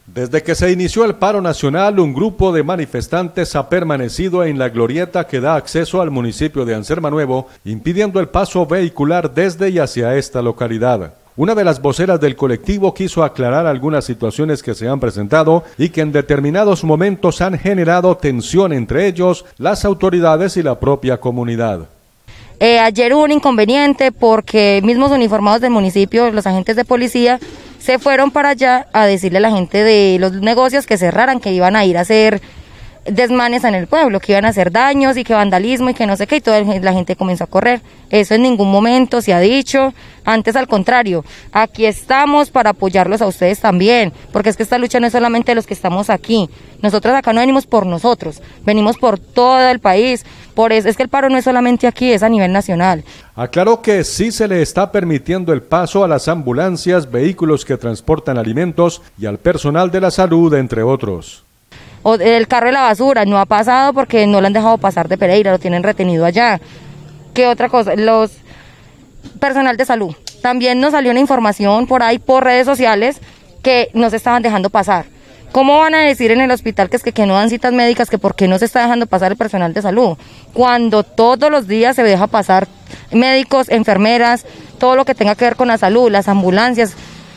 Desde que se inició el paro nacional, un grupo de manifestantes ha permanecido en la glorieta que da acceso al municipio de Anserma Nuevo, impidiendo el paso vehicular desde y hacia esta localidad. Una de las voceras del colectivo quiso aclarar algunas situaciones que se han presentado y que en determinados momentos han generado tensión entre ellos, las autoridades y la propia comunidad. Ayer hubo un inconveniente porque mismos uniformados del municipio, los agentes de policía, se fueron para allá a decirle a la gente de los negocios que cerraran, que iban a ir a hacer desmanes en el pueblo, que iban a hacer daños y que vandalismo y que no sé qué, y toda la gente comenzó a correr. Eso en ningún momento se ha dicho, antes al contrario, aquí estamos para apoyarlos a ustedes también, porque es que esta lucha no es solamente de los que estamos aquí, nosotros acá no venimos por nosotros, venimos por todo el país, por eso es que el paro no es solamente aquí, es a nivel nacional. Aclaró que sí se le está permitiendo el paso a las ambulancias, vehículos que transportan alimentos y al personal de la salud, entre otros. O el carro de la basura no ha pasado porque no lo han dejado pasar de Pereira, lo tienen retenido allá. ¿Qué otra cosa? Los personal de salud. También nos salió una información por ahí, por redes sociales, que no se estaban dejando pasar. ¿Cómo van a decir en el hospital que no dan citas médicas, que por qué no se está dejando pasar el personal de salud? Cuando todos los días se deja pasar médicos, enfermeras, todo lo que tenga que ver con la salud, las ambulancias.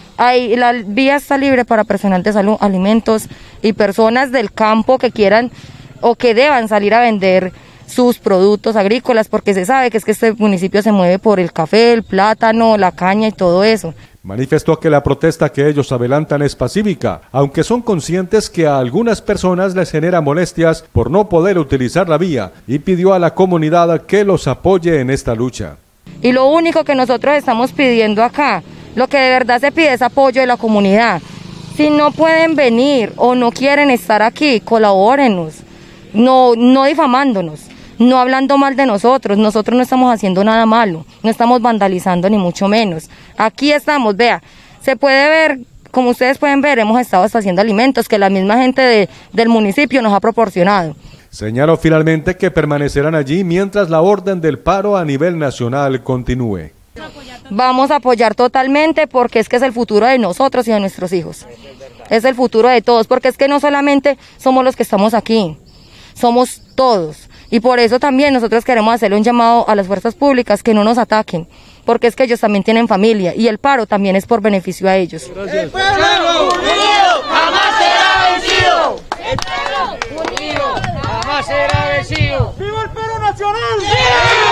La vía está libre para personal de salud, alimentos y personas del campo que quieran o que deban salir a vender sus productos agrícolas, porque se sabe que es que este municipio se mueve por el café, el plátano, la caña y todo eso. Manifestó que la protesta que ellos adelantan es pacífica, aunque son conscientes que a algunas personas les genera molestias por no poder utilizar la vía, y pidió a la comunidad que los apoye en esta lucha. Y lo único que nosotros estamos pidiendo acá, lo que de verdad se pide es apoyo de la comunidad. Si no pueden venir o no quieren estar aquí, colabórenos, no difamándonos, no hablando mal de nosotros no estamos haciendo nada malo, no estamos vandalizando ni mucho menos. Aquí estamos, vea, se puede ver, como ustedes pueden ver, hemos estado haciendo alimentos que la misma gente del municipio nos ha proporcionado. Señaló finalmente que permanecerán allí mientras la orden del paro a nivel nacional continúe. Vamos a apoyar totalmente porque es que es el futuro de nosotros y de nuestros hijos. Es el futuro de todos, porque es que no solamente somos los que estamos aquí, somos todos. Y por eso también nosotros queremos hacerle un llamado a las fuerzas públicas que no nos ataquen, porque es que ellos también tienen familia y el paro también es por beneficio a ellos. Gracias. El pueblo unido jamás será vencido. El pueblo unido jamás será vencido. ¡Viva el paro nacional! ¡Sí!